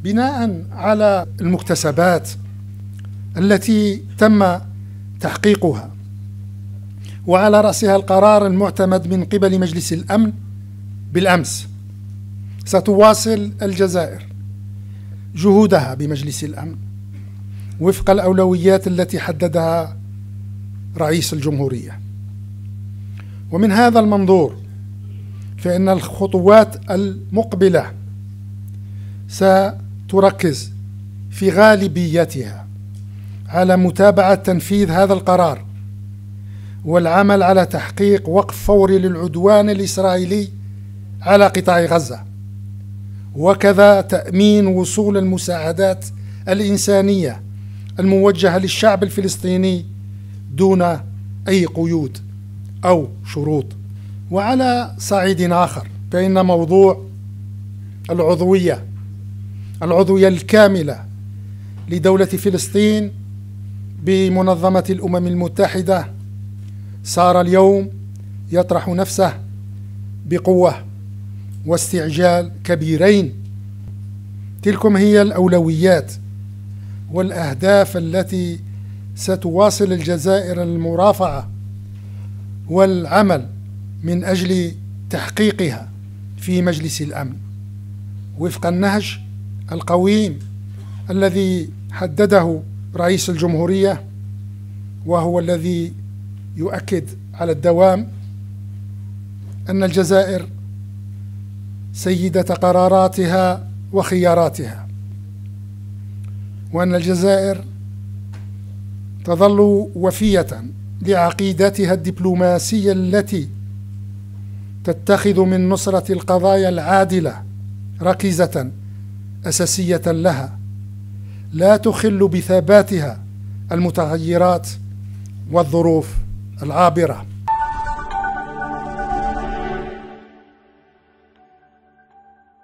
بناء على المكتسبات التي تم تحقيقها، وعلى رأسها القرار المعتمد من قبل مجلس الأمن بالأمس، ستواصل الجزائر جهودها بمجلس الأمن وفق الأولويات التي حددها رئيس الجمهورية. ومن هذا المنظور فإن الخطوات المقبلة ستركز في غالبيتها على متابعة تنفيذ هذا القرار والعمل على تحقيق وقف فوري للعدوان الإسرائيلي على قطاع غزة، وكذا تأمين وصول المساعدات الإنسانية الموجهة للشعب الفلسطيني دون أي قيود أو شروط. وعلى صعيد آخر فإن موضوع العضوية الكاملة لدولة فلسطين بمنظمة الأمم المتحدة صار اليوم يطرح نفسه بقوة واستعجال كبيرين. تلكم هي الأولويات والأهداف التي ستواصل الجزائر المرافعة والعمل من أجل تحقيقها في مجلس الأمن وفق النهج القويم الذي حدده رئيس الجمهورية، وهو الذي يؤكد على الدوام أن الجزائر سيدة قراراتها وخياراتها، وأن الجزائر تظل وفية لعقيدتها الدبلوماسية التي تتخذ من نصرة القضايا العادلة ركيزة أساسية لها لا تخل بثباتها المتغيرات والظروف العابرة.